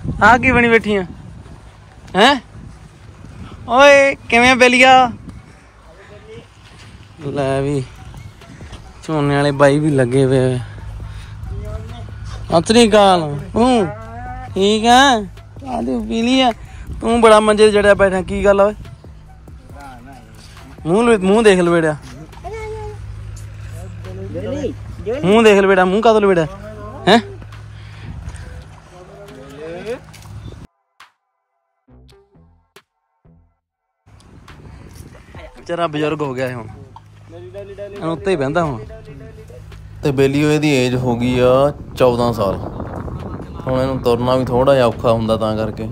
आ की बनी बैठी हैं? ओए किवें बेलिया? लै भी झोने वाले बाई भी लगे पे। सत श्री अकाल। तू ठीक है? पी ली है? तू बड़ा मंजे जड़िया बैठा, की गल है? मुंह देख लपेड़ा, मुंह देख लपेड़ा, मुंह कदों लपेड़ा है? बेचारा बजुर्ग हो गया हुण, उत्ते ही बहिंदा हुण। ਤੇ ਬੇਲੀਓ ਇਹਦੀ ਏਜ ਹੋ ਗਈ ਆ 14 ਸਾਲ। ਹੁਣ ਇਹਨੂੰ ਤੁਰਨਾ ਵੀ ਥੋੜਾ ਜਿਹਾ ਔਖਾ ਹੁੰਦਾ, ਤਾਂ ਕਰਕੇ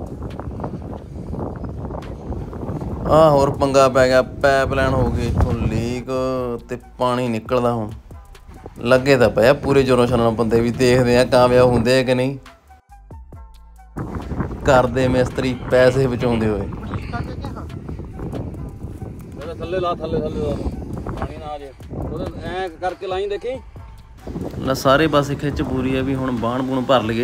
ਆਹ ਹੋਰ ਪੰਗਾ ਪੈ ਗਿਆ। ਪਾਈਪਲਾਈਨ ਹੋ ਗਈ ਇੱਥੋਂ ਲੀਕ ਤੇ ਪਾਣੀ ਨਿਕਲਦਾ। ਹੁਣ ਲੱਗੇ ਤਾਂ ਪਿਆ ਪੂਰੇ ਜ਼ੋਰਾਂ ਸ਼ੋਰਾਂ ਨਾਲ ਬੰਦੇ ਵੀ, ਦੇਖਦੇ ਆ ਕਾਮਯਾਬ ਹੁੰਦੇ ਆ ਕਿ ਨਹੀਂ। ਕਰਦੇ ਮਿਸਤਰੀ ਪੈਸੇ ਬਚਾਉਂਦੇ ਹੋਏ। ਥੱਲੇ ਲਾ, ਥੱਲੇ ਲਾ, ਪਾਣੀ ਨਾ ਆ ਜੇ। ਐ ਕਰਕੇ ਲਾਈ ਦੇਖੀ ਲੈ, ਸਾਰੇ ਪਾਸੇ ਖਿੱਚ ਪੂਰੀ ਆ ਵੀ ਹੁਣ ਬਾਣ ਬੂਣ ਭਰ ਲਈਏ।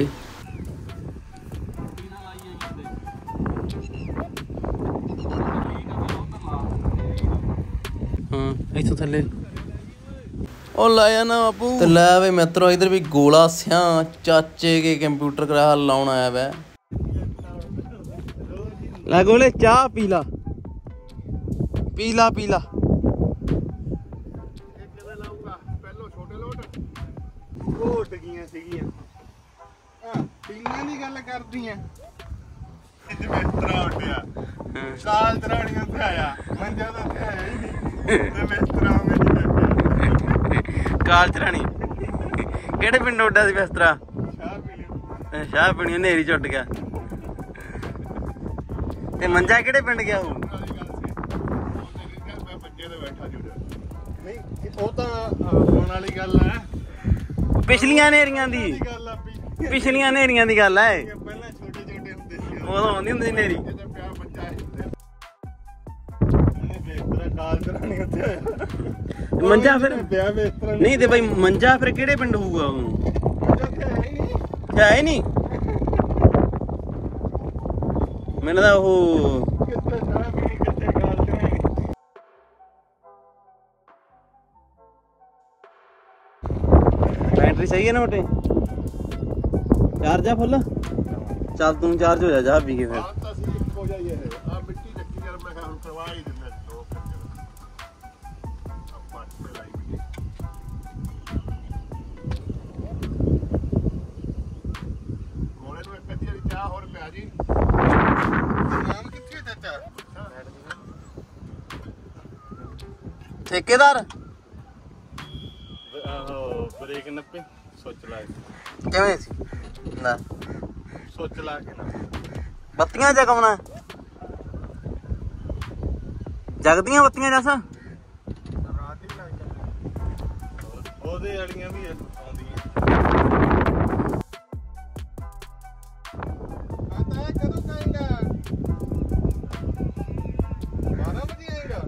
ਹਾਂ ਇੱਥੋਂ ਥੱਲੇ ਉਹ ਲਾਇਆ ਨਾ ਬਾਪੂ। ਤੇ ਲੈ ਵੇ ਮਿੱਤਰੋ, ਇਧਰ ਵੀ ਗੋਲਾ ਸਿਆ ਚਾਚੇ ਕੇ ਕੰਪਿਊਟਰ ਕਰਾ ਲਾਉਣ ਆਇਆ ਵੈ। ਲੈ ਗੋਲੇ ਚਾਹ ਪੀ ਲਾ, ਪੀ ਲਾ, ਪੀ ਲਾ। ਉੱਡ ਗਈਆਂ ਸੀਗੀਆਂ। ਪੀਂਘਾਂ ਦੀ ਗੱਲ ਕਰਦੀਆਂ। ਮਿਸਤਰਾ ਉੱਡਿਆ, ਕਾਲ ਤਰਾਣੀਆਂ ਤੇ ਆਇਆ, ਮੰਜਾ ਤਾਂ ਤੇ ਆਇਆ ਹੀ ਨਹੀਂ ਤੇ ਮਿਸਤਰਾ ਕਾਲ ਚਰਾਣੀ। ਕਿਹੜੇ ਪਿੰਡ ਉੱਡਿਆ ਸੀ ਮਿਸਤਰਾ? ਸ਼ਾਹ ਪੀਣੀ, ਹਨੇਰੀ ਚ ਉੱਡ ਗਿਆ। ਤੇ ਮੰਜਾ ਕਿਹੜੇ ਪਿੰਡ ਗਿਆ? ਉਹ ਬੱਚੇ ਤੇ ਬੈਠਾ ਜੁੜਿਆ ਨਹੀਂ, ਉਹ ਤਾਂ ਆਉਣ ਵਾਲੀ ਗੱਲ ਹੈ। ਪਿਛਲੀਆਂ ਹਨੇਰੀਆਂ ਦੀ, ਪਿਛਲੀਆਂ ਹਨੇਰੀਆਂ ਦੀ ਗੱਲ ਹੈ। ਪਹਿਲਾਂ ਛੋਟੇ ਛੋਟੇ ਹੁੰਦੇ ਸੀ, ਉਦੋਂ ਆਉਂਦੀ ਹੁੰਦੀ ਹਨੇਰੀ। ਪਿਆ ਬੱਚਾ ਉਹਨੇ ਕਾਲ ਤਰਾਣੀ ਉੱਤੇ ਆਇਆ ਮੰਜਾ। ਫਿਰ ਪਿਆ ਬਿਸਤਰਾ ਨਹੀਂ ਤੇ ਬਾਈ ਮੰਜਾ ਫਿਰ ਕਿਹੜੇ ਪਿੰਡ ਹੋਊਗਾ? ਉਹ ਹੈ ਹੀ ਨਹੀਂ। ਮੈਨੂੰ ਤਾਂ ਉਹ बैटरी सही है ना बेटे? चार्ज है फुल? चल तू चार्ज हो जा पी के फिर। ठेकेदार ब्रेक नप्पे सोच ला किवें सी? ना सोच ला के ना बत्तियां जगाउणा, जगदियां बत्तियां जैसा रात ही लग जा। ओदे अड़ियां भी आउंदियां। आता है कदों आएगा? 12 बजे आएगा।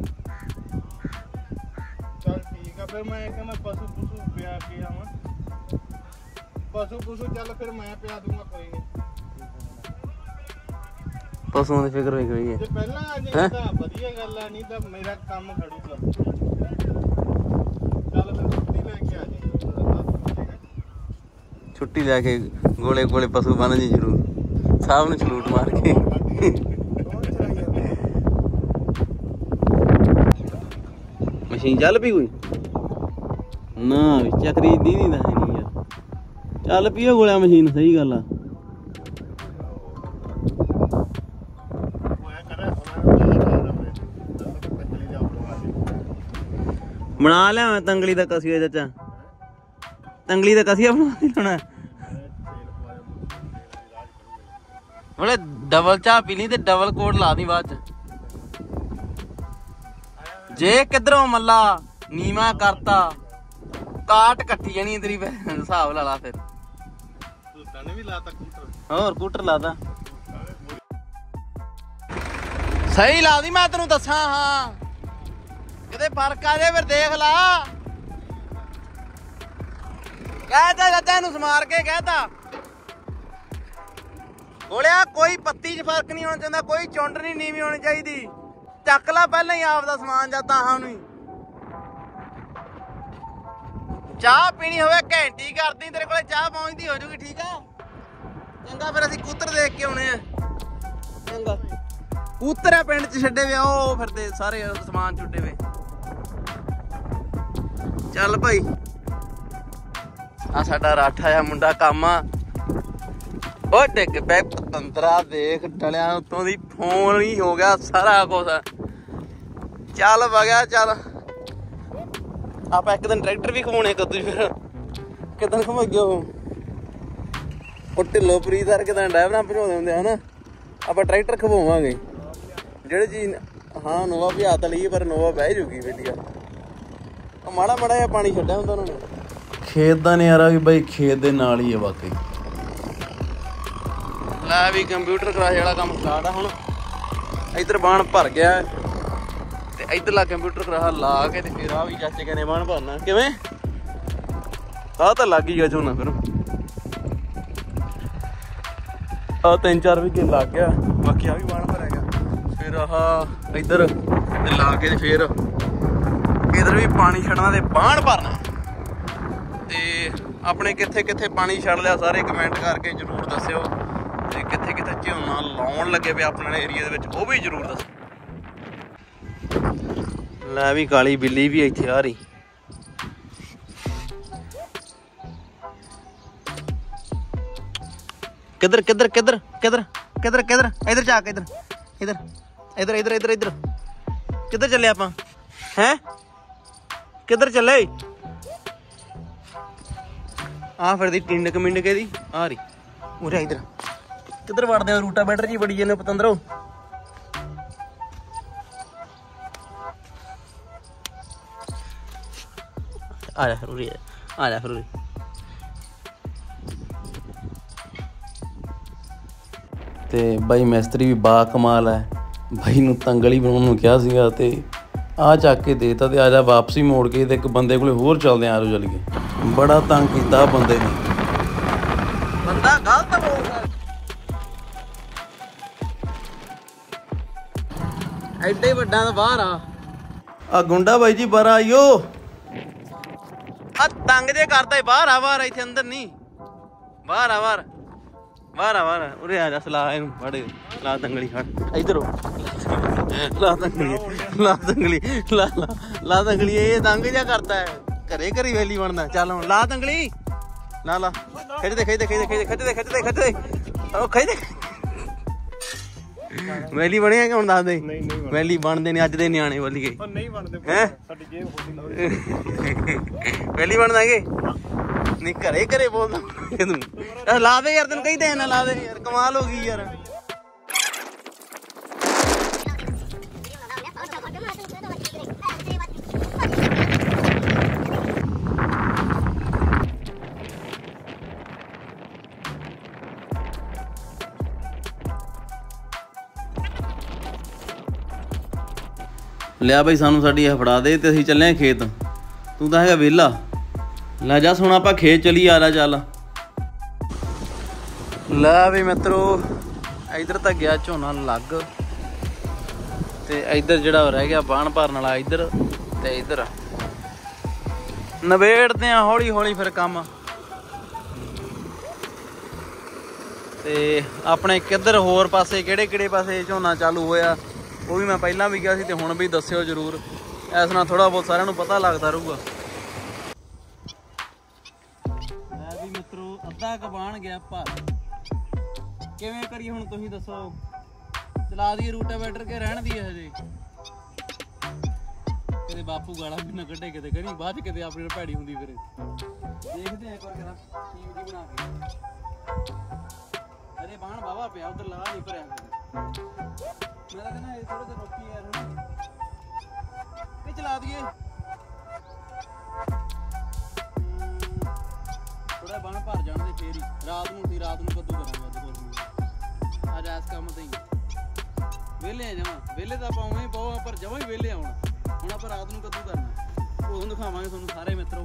चल ठीक है, फिर मैं कहना पशु ब्याह के आवा। पशु चल फिर मैं पिया दूंगा, कोई नहीं। पशुओं की फिक्र होई है। जे पहला आ जाए तो बढ़िया गल है, नहीं तो मेरा काम खड़ूगा। चल फिर छुट्टी लेके आ जाए। छुट्टी लैके गोले गोले पशु बन जी जरूर, साहब ने सलूट मार के। मशीन चल पी कोई ना? चक्री दी नहीं है नहीं यार। चल पियो गोलिया मशीन, सही गल आ। बना लिया मैं तंगली का कसिया चाचा, तंगली का कसिया बना बोले डबल चाह पी ली ते डबल कोट ला दी बाद जे किधरों मल्ला नीवा करता काट कट्ठी जानी तेरी हिसाब ला ला। फिर और कूटर लाता सही ला दी, मैं तेन दसा हाँ किते फर्क आ जाए फिर देख ला। कहता चाचा नूं समार के कहता ਗੋਲਿਆ ਕੋਈ ਪੱਤੀ 'ਚ ਫਰਕ ਨਹੀਂ ਹੋਣਾ ਚਾਹੀਦਾ, ਕੋਈ ਚੁੰਡ ਨਹੀਂ ਨੀਵੀਂ ਹੋਣੀ ਚਾਹੀਦੀ। ਚੱਕ ਲਾ ਪਹਿਲਾਂ ਹੀ ਆਪਦਾ ਸਮਾਨ ਜਾਂ ਤਾਂ ਨੂੰ ਚਾਹ ਪੀਣੀ ਹੋਵੇ ਘੰਟੀ ਕਰਦੀ ਤੇਰੇ ਕੋਲੇ ਚਾਹ ਪਹੁੰਚਦੀ ਹੋ ਜੂਗੀ। ਠੀਕ ਆ ਚੰਗਾ ਫਿਰ ਅਸੀਂ ਕੂਤਰ ਦੇਖ ਕੇ ਆਉਣੇ ਆ। ਚੰਗਾ ਕੂਤਰ ਆ ਪਿੰਡ 'ਚ ਛੱਡੇ ਵੇ, ਉਹ ਫਿਰਦੇ ਸਾਰੇ ਸਮਾਨ ਛੁੱਟੇ ਵੇ। ਚੱਲ ਭਾਈ ਆ ਸਾਡਾ ਰਾਠਾ ਆ ਮੁੰਡਾ ਕੰਮ ਆ। ਉਹ ਡਿੱਗ ਪੈ ਪਤੰਦਰਾ ਦੇਖ ਡਲਿਆਂ ਉੱਤੋਂ ਦੀ ਫੋਨ ਹੀ ਹੋ ਗਿਆ ਸਾਰਾ ਕੁਛ। ਚੱਲ ਵਗਿਆ ਚੱਲ ਆਪਾਂ ਇੱਕ ਦਿਨ ਟਰੈਕਟਰ ਵੀ ਖਵਾਉਣੇ ਕਦੋਂ ਫਿਰ ਕਿੱਦਣ ਖਵਾਈਓ ਉਹ ਢਿੱਲੋ ਪ੍ਰੀਤਰ ਕਿੱਦਾਂ ਡਰਾਈਵਰਾਂ ਭਜਾਉਂਦੇ ਹੁੰਦੇ ਹਨਾ। ਆਪਾਂ ਟਰੈਕਟਰ ਖਵਾਵਾਂਗੇ ਜਿਹੜੇ ਚੀਜ਼ ਹਾਂ ਨੋਵਾ ਭਜਾ ਤਾਂ ਲਈਏ ਪਰ ਨੋਵਾ ਬਹਿ ਜੂਗੀ ਵਧੀਆ। ਮਾੜਾ ਮਾੜਾ ਜਿਹਾ ਪਾਣੀ ਛੱਡਿਆ ਹੁੰਦਾ ਉਹਨਾਂ ਨੇ। ਖੇਤ ਦਾ ਨਜ਼ਾਰਾ ਵੀ ਬਾਈ ਖੇਤ ਦੇ ਨਾਲ ਹੀ ਹੈ ਵਾਕਈ। ਲੈ ਵੀ ਕੰਪਿਊਟਰ ਕਲਾਸ ਵਾਲਾ ਕੰਮ ਸਟਾਰਟ ਆ ਹੁਣ। ਇੱਧਰ ਬਾਣ ਭਰ ਗਿਆ ਤੇ ਇੱਧਰਲਾ ਕੰਪਿਊਟਰ ਕਲਾਸ ਲਾ ਕੇ ਤੇ ਫਿਰ ਆ ਵੀ ਚਾਚੇ ਕਹਿੰਦੇ ਬਾਣ ਭਰਨਾ ਕਿਵੇਂ ਆਹ ਤਾਂ ਲੱਗ ਹੀ ਗਿਆ ਝੋਨਾ। ਫਿਰ ਆਹ 3-4 ਵਿਗੇ ਲੱਗ ਗਿਆ, ਬਾਕੀ ਆ ਵੀ ਬਾਣ ਭਰਿਆ ਗਿਆ। ਫਿਰ ਆਹ ਇੱਧਰ ਤੇ ਲਾ ਕੇ ਤੇ ਫਿਰ ਇੱਧਰ ਵੀ ਪਾਣੀ ਛੱਡਣਾ ਤੇ ਬਾਣ ਭਰਨਾ। ਤੇ ਆਪਣੇ ਕਿੱਥੇ ਕਿੱਥੇ ਪਾਣੀ ਛੱਡ ਲਿਆ ਸਾਰੇ ਕਮੈਂਟ ਕਰਕੇ ਜ਼ਰੂਰ ਦੱਸਿਓ। ਤੇ ਕਿੱਥੇ ਕਿੱਥੇ ਝੋਨਾ ਲਾਉਣ ਲੱਗੇ ਪਏ ਆਪਣੇ ਏਰੀਆ ਦੇ ਵਿੱਚ ਉਹ ਵੀ ਜ਼ਰੂਰ ਦੱਸੋ। ਲੈ ਵੀ ਕਾਲੀ ਬਿੱਲੀ ਵੀ ਇੱਥੇ ਆ ਰਹੀ। ਕਿੱਧਰ ਕਿੱਧਰ ਕਿੱਧਰ ਕਿੱਧਰ ਕਿੱਧਰ ਕਿੱਧਰ ਇੱਧਰ ਜਾ ਕੇ ਇੱਧਰ ਇੱਧਰ ਇੱਧਰ ਇੱਧਰ ਇੱਧਰ ਇੱਧਰ ਕਿੱਧਰ ਚੱਲੇ ਆਪਾਂ ਹੈਂ ਕਿੱਧਰ ਚੱਲੇ? ਆ ਫਿਰਦੀ ਟਿੰਡਕ ਮਿੰਡਕ ਇਹਦੀ ਆ ਰਹੀ ਉਰੇ ਇੱਧਰ ਕਿੱਧਰ ਵੜਦੇ ਹੋ? ਰੂਟਾ ਬੈਟਰ ਜੀ ਬੜੀ ਜਾਂਦੇ ਪਤੰਦਰੋ। ਆ ਜਾ ਫਿਰ ਉਰੇ ਆ ਜਾ ਫਿਰ ਉਰੇ। ਤੇ ਬਾਈ ਮਿਸਤਰੀ ਵੀ ਬਾ ਕਮਾਲ ਹੈ। ਬਾਈ ਨੂੰ ਤੰਗਲੀ ਬਣਾਉਣ ਨੂੰ ਕਿਹਾ ਸੀਗਾ ਤੇ ਆ ਚੱਕ ਕੇ ਦੇਤਾ ਤੇ ਆ ਜਾ ਵਾਪਸੀ ਮੋੜ ਕੇ ਤੇ ਇੱਕ ਬੰਦੇ ਕੋਲੇ ਹੋਰ ਚੱਲਦੇ ਆ ਆਰੋ ਚੱਲ ਗਏ। ਬੜਾ ਤੰਗ ਕੀਤਾ ਬੰਦੇ ਨੇ। ਬੰਦਾ ਗਲਤ ਬੋਲਦਾ ਐਡੇ ਵੱਡਾ ਤਾਂ ਬਾਹਰ ਆ ਗੁੰਡਾ ਬਾਈ ਜੀ ਬਾਹਰ ਆਇਓ। ਆ ਤੰਗ ਜੇ ਕਰਦਾ ਬਾਹਰ ਆ ਬਾਹਰ ਇੱਥੇ ਅੰਦਰ ਨਹੀਂ ਬਾਹਰ ਆ ਬਾਹਰ ਬਾਹਰ ਆ ਬਾਹਰ ਉਰੇ ਆ ਜਾ ਸਲਾਹ ਇਹਨੂੰ ਫੜ ਲਾ ਤੰਗਲੀ ਫੜ ਇੱਧਰੋਂ ਲਾ ਤੰਗਲੀ ਲਾ ਤੰਗਲੀ ਲਾ ਤੰਗਲੀ ਇਹ ਤੰਗ ਜਿਹਾ ਕਰਦਾ ਹੈ ਘਰੇ ਘਰੀ ਵੇਲੀ ਬਣਦਾ। ਚੱਲ ਹੁਣ ਲਾ ਤੰਗਲੀ ਲਾ ਲਾ ਖਿੱਚਦੇ ਖਿੱਚਦੇ ਖਿੱਚਦੇ ਖਿੱਚਦੇ ਖਿੱਚਦੇ ਖਿੱਚਦੇ ਉਹ ਖਿੱਚਦੇ ਵੈਲੀ ਬਣਿਆ ਕਿ ਹੁਣ ਦੱਸ ਦੇ। ਵੈਲੀ ਬਣਦੇ ਨੇ ਅੱਜ ਦੇ ਨਿਆਣੇ ਵੱਲ ਗਏ ਨਹੀਂ ਬਣਦੇ ਹੈ ਸਾਡੀ ਜੇਬ ਵੈਲੀ ਬਣਦਾਂਗੇ ਨਹੀਂ ਘਰੇ ਘਰੇ ਬੋਲਦਾ ਤੂੰ ਲਾ ਦੇ ਯਾਰ ਤੈਨੂੰ ਕਹੀ ਦੇ ਨਾ ਲਾ ਦੇ ਯਾਰ ਕਮਾਲ ਹੋ ਗਈ ਯਾਰ। ਲਿਆ ਬਈ ਸਾਨੂੰ ਸਾਡੀ ਇਹ ਫੜਾ ਦੇ ਤੇ ਅਸੀਂ ਚੱਲੇ ਖੇਤ। ਤੂੰ ਤਾਂ ਹੈਗਾ ਵਿਹਲਾ। ਲੈ ਜਾ ਹੁਣ ਆਪਾਂ ਖੇਤ ਚਲੀ ਆ ਜਾ ਚੱਲ। ਲੈ ਵੀ ਮਿੱਤਰੋ ਇੱਧਰ ਤਾਂ ਗਿਆ ਝੋਨਾ ਲੱਗ ਤੇ ਇੱਧਰ ਜਿਹੜਾ ਰਹਿ ਗਿਆ ਬਾਣ ਭਰਨ ਵਾਲਾ ਇੱਧਰ ਤੇ ਇੱਧਰ ਨਵੇੜਦੇ ਆ ਹੌਲੀ ਹੌਲੀ ਫਿਰ ਕੰਮ। ਤੇ ਆਪਣੇ ਕਿੱਧਰ ਹੋਰ ਪਾਸੇ ਕਿਹੜੇ ਕਿਹੜੇ ਪਾਸੇ ਝੋਨਾ ਚਾਲੂ ਹੋਇਆ ਉਹ ਵੀ ਮੈਂ ਪਹਿਲਾਂ ਵੀ ਗਿਆ ਸੀ ਤੇ ਹੁਣ ਵੀ ਦੱਸਿਓ ਜ਼ਰੂਰ। ਇਸ ਨਾਲ ਥੋੜਾ ਬਹੁਤ ਸਾਰਿਆਂ ਨੂੰ ਪਤਾ ਲੱਗਦਾ ਰਹੂਗਾ। ਮੈਂ ਵੀ ਮਿੱਤਰੋ ਅੱਧਾ ਕਬਾਣ ਗਿਆ ਭਰ ਕਿਵੇਂ ਕਰੀਏ ਹੁਣ ਤੁਸੀਂ ਦੱਸੋ। ਚਲਾ ਦਈਏ ਰੂਟਾਵੇਟਰ ਕੇ ਰਹਿਣ ਦੀ ਹਜੇ ਕਿਤੇ ਬਾਪੂ ਗਾਲਾਂ ਵੀ ਨਾ ਕੱਢੇ ਕਿਤੇ ਕਰੀ ਬਾਅਦ ਚ ਕਿਤੇ ਆਪਣੀ ਭੈੜੀ ਹੁੰਦੀ ਫਿਰ ਦੇਖਦੇ ਆ ਇੱਕ ਵਾਰ ਕਰਾਂ ਟੀਮ ਦੀ ਬਣਾ ਕੇ। ਅਰੇ ਬਾਣ ਬਾਵਾ ਪਿਆ ਉਧਰ ਲਾ ਨਹੀਂ ਭਰਿਆ ਮੈਂ ਤਾਂ ਕਹਿੰਦਾ ਇਹ ਥੋੜਾ ਜਿਹਾ ਰੋਕੀ ਯਾਰ ਹੁਣ ਇਹ ਚਲਾ ਦਈਏ ਥੋੜਾ ਬਾਣ ਭਰ ਜਾਣ ਦੇ ਫੇਰ ਹੀ ਰਾਤ ਨੂੰ ਕੱਦੂ ਕਰਾਂਗੇ ਅੱਜ ਇਸ ਕੰਮ ਤੇ ਹੀ ਵਿਹਲੇ ਆ ਜਮਾਂ ਵਿਹਲੇ ਤਾਂ ਆਪਾਂ ਉਵੇਂ ਪਾਓ ਪਰ ਜਮਾਂ ਹੀ ਵਿਹਲੇ ਆਉਣਾ। ਹੁਣ ਆਪਾਂ ਰਾਤ ਨੂੰ ਕੱਦੂ ਕਰਨਾ ਉਹ ਦਿਖਾਵਾਂਗੇ ਤੁਹਾਨੂੰ ਸਾਰੇ ਮਿੱਤਰੋ।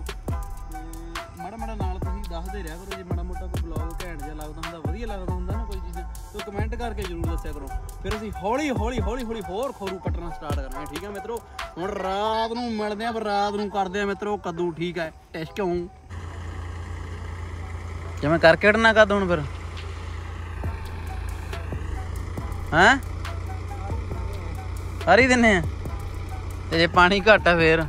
ਤੇ ਮਾੜਾ ਮਾੜਾ ਨਾਲ ਤੁਸੀਂ ਦੱਸਦੇ ਰਿਹਾ ਕਰੋ ਜੇ ਮਾੜਾ ਮੋਟਾ ਕੋਈ ਬਲੌਗ ਘੈਂਟ ਜਿਹਾ ਲੱਗਦਾ ਹੁੰਦਾ ਵਧੀਆ ਲੱਗਦਾ ਹੁੰਦਾ ਨਾ ਕੋਈ ਚੀਜ਼ਾਂ ਤੇ ਕਮੈਂਟ ਕਰਕੇ ਜ਼ਰੂਰ ਦੱਸਿਆ ਕਰੋ। ਫਿਰ ਅਸੀਂ ਹੌਲੀ ਹੌਲੀ ਹੋਰ ਖੋਰੂ ਕੱਟਣਾ ਸਟਾਰਟ ਕਰਾਂਗੇ। ਠੀਕ ਹੈ ਮਿੱਤਰੋ, ਹੁਣ ਰਾਤ ਨੂੰ ਮਿਲਦੇ ਆ, ਪਰ ਰਾਤ ਨੂੰ ਕਰਦੇ ਆ ਮਿੱਤਰੋ ਕੱਦੂ। ਠੀਕ ਹੈ, ਟੈਸਟ ਕਿਉਂ ਜਿਵੇਂ ਕਰਕੇ ਕੱਢਣਾ ਕੱਦੂ ਹੁਣ ਫਿਰ ਹੈਂ ਹਰੀ ਦਿੰਨੇ ਆ। ਤੇ ਜੇ ਪਾਣੀ ਘੱਟ ਆ ਫੇਰ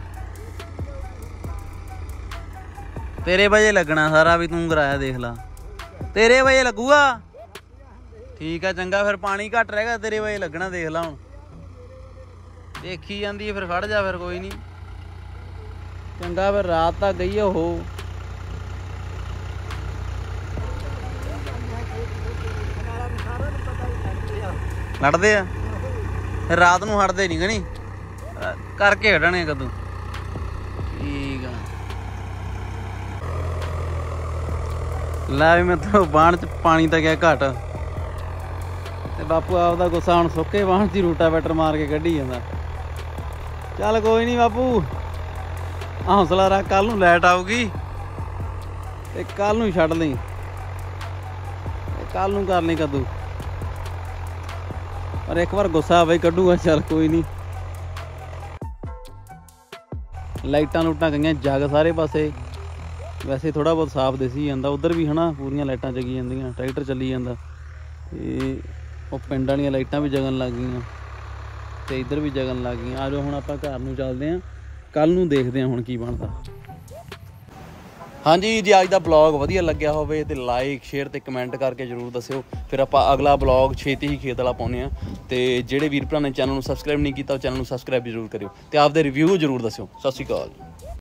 ਤੇਰੇ ਵਜੇ ਲੱਗਣਾ ਸਾਰਾ, ਵੀ ਤੂੰ ਕਰਾਇਆ ਦੇਖ ਲਾ, ਤੇਰੇ ਵਜੇ ਲੱਗੂਗਾ। ਠੀਕ ਆ ਚੰਗਾ, ਫਿਰ ਪਾਣੀ ਘੱਟ ਰਹੇਗਾ, ਤੇਰੇ ਵਜੇ ਲੱਗਣਾ। ਦੇਖ ਲਾ ਹੁਣ ਦੇਖੀ ਜਾਂਦੀ ਹੈ, ਫਿਰ ਖੜ ਜਾ, ਫਿਰ ਕੋਈ ਨਹੀਂ ਚੰਗਾ। ਫਿਰ ਰਾਤ ਤੱਕ ਗਈ ਉਹ ਲੜਦੇ ਆ, ਫਿਰ ਰਾਤ ਨੂੰ ਹਟਦੇ ਨਹੀਂ ਗਣੀ, ਕਰਕੇ ਕੱਢਣੇ ਕਦੋਂ। ਠੀਕ ਆ ਲੈ ਵੀ ਮਤਲਬ ਬਾਣ ਚ ਪਾਣੀ ਤਾਂ ਗਿਆ ਘੱਟ, ਤੇ ਬਾਪੂ ਆਪਦਾ ਗੁੱਸਾ ਹੁਣ ਸੁੱਕੇ ਬਾਣ ਚ ਰੂਟਾਵੇਟਰ ਮਾਰ ਕੇ ਕੱਢੀ ਜਾਂਦਾ। ਚੱਲ ਕੋਈ ਨਹੀਂ ਬਾਪੂ, ਹੌਸਲਾ ਰੱਖ, ਕੱਲ ਨੂੰ ਲਾਈਟ ਆਊਗੀ ਤੇ ਕੱਲ ਨੂੰ ਛੱਡ ਲਈ, ਕੱਲ ਨੂੰ ਕਰ ਲਈ ਕੱਦੂ। ਪਰ ਇੱਕ ਵਾਰ ਗੁੱਸਾ ਬਈ ਕੱਢੂਗਾ। ਚੱਲ ਕੋਈ ਨਹੀਂ। ਲਾਈਟਾਂ ਲੂਟਾਂ ਗਈਆਂ ਜਗ ਸਾਰੇ ਪਾਸੇ, ਵੈਸੇ ਥੋੜ੍ਹਾ ਬਹੁਤ ਸਾਫ਼ ਦਿਸੀ ਜਾਂਦਾ ਉੱਧਰ ਵੀ ਹੈ ਨਾ, ਪੂਰੀਆਂ ਲਾਈਟਾਂ ਜਗੀ ਜਾਂਦੀਆਂ, ਟਰੈਕਟਰ ਚੱਲੀ ਜਾਂਦਾ, ਅਤੇ ਉਹ ਪਿੰਡ ਵਾਲੀਆਂ ਲਾਈਟਾਂ ਵੀ ਜਗਣ ਲੱਗ ਗਈਆਂ ਅਤੇ ਇੱਧਰ ਵੀ ਜਗਣ ਲੱਗ ਗਈਆਂ। ਆ ਜਾਓ ਹੁਣ ਆਪਾਂ ਘਰ ਨੂੰ ਚੱਲਦੇ ਹਾਂ, ਕੱਲ੍ਹ ਨੂੰ ਦੇਖਦੇ ਹਾਂ ਹੁਣ ਕੀ ਬਣਦਾ। ਹਾਂਜੀ, ਜੇ ਅੱਜ ਦਾ ਬਲੌਗ ਵਧੀਆ ਲੱਗਿਆ ਹੋਵੇ ਤੇ ਲਾਈਕ ਸ਼ੇਅਰ ਤੇ ਕਮੈਂਟ ਕਰਕੇ ਜ਼ਰੂਰ ਦੱਸਿਓ। ਫਿਰ ਆਪਾਂ ਅਗਲਾ ਬਲੌਗ ਛੇਤੀ ਹੀ ਖੇਤ ਵਾਲਾ ਪਾਉਂਦੇ ਹਾਂ। ਤੇ ਜਿਹੜੇ ਵੀਰ ਭਰਾ ਨੇ ਚੈਨਲ ਨੂੰ ਸਬਸਕ੍ਰਾਈਬ ਨਹੀਂ ਕੀਤਾ, ਉਹ ਚੈਨਲ ਨੂੰ ਸਬਸਕ੍ਰਾਈਬ ਜ਼ਰੂਰ ਕਰਿਓ ਤੇ ਆਪਦੇ ਰਿਵਿਊ ਜ਼ਰੂਰ ਦੱਸਿਓ। ਸਤਿ ਸ਼੍ਰੀ ਅਕਾਲ।